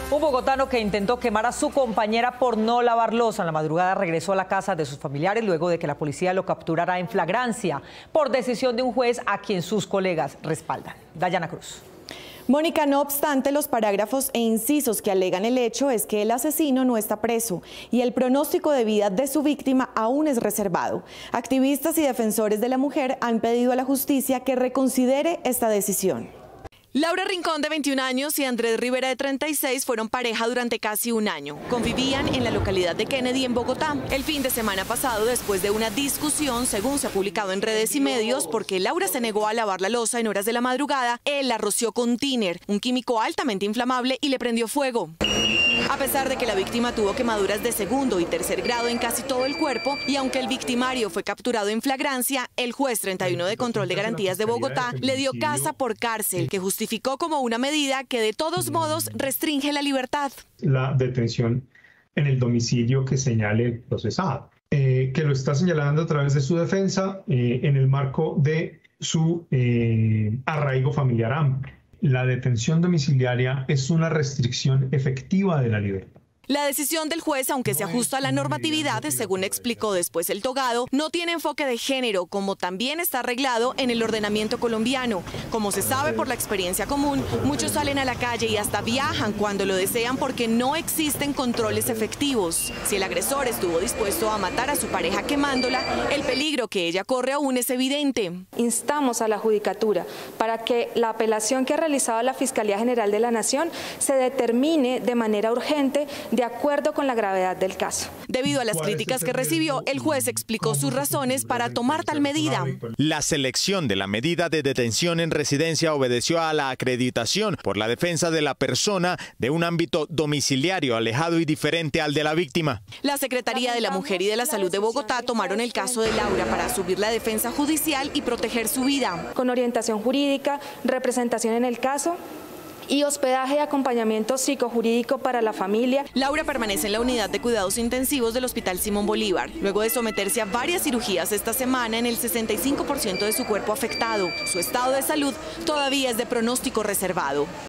Un bogotano que intentó quemar a su compañera por no lavar loza en la madrugada regresó a la casa de sus familiares luego de que la policía lo capturara en flagrancia por decisión de un juez a quien sus colegas respaldan. Dayana Cruz. Mónica, no obstante, los parágrafos e incisos que alegan el hecho es que el asesino no está preso y el pronóstico de vida de su víctima aún es reservado. Activistas y defensores de la mujer han pedido a la justicia que reconsidere esta decisión. Laura Rincón, de 21 años, y Andrés Rivera, de 36, fueron pareja durante casi un año. Convivían en la localidad de Kennedy, en Bogotá. El fin de semana pasado, después de una discusión, según se ha publicado en redes y medios, porque Laura se negó a lavar la loza en horas de la madrugada, él la roció con tiner, un químico altamente inflamable, y le prendió fuego. A pesar de que la víctima tuvo quemaduras de segundo y tercer grado en casi todo el cuerpo, y aunque el victimario fue capturado en flagrancia, el juez 31 de Control de Garantías de Bogotá le dio casa por cárcel, que justificó como una medida que de todos modos restringe la libertad. La detención en el domicilio que señale el procesado, que lo está señalando a través de su defensa en el marco de su arraigo familiar amplio. La detención domiciliaria es una restricción efectiva de la libertad. La decisión del juez, aunque se ajusta a la normatividad, según explicó después el togado, no tiene enfoque de género, como también está arreglado en el ordenamiento colombiano. Como se sabe por la experiencia común, muchos salen a la calle y hasta viajan cuando lo desean porque no existen controles efectivos. Si el agresor estuvo dispuesto a matar a su pareja quemándola, el peligro que ella corre aún es evidente. Instamos a la Judicatura para que la apelación que ha realizado la Fiscalía General de la Nación se determine de manera urgente de acuerdo con la gravedad del caso. Debido a las críticas que recibió, el juez explicó sus razones para tomar tal medida. La selección de la medida de detención en residencia obedeció a la acreditación por la defensa de la persona de un ámbito domiciliario alejado y diferente al de la víctima. La Secretaría de la Mujer y de la Salud de Bogotá tomaron el caso de Laura para asumir la defensa judicial y proteger su vida. Con orientación jurídica, representación en el caso y hospedaje y acompañamiento psicojurídico para la familia. Laura permanece en la unidad de cuidados intensivos del Hospital Simón Bolívar, luego de someterse a varias cirugías esta semana en el 65% de su cuerpo afectado. Su estado de salud todavía es de pronóstico reservado.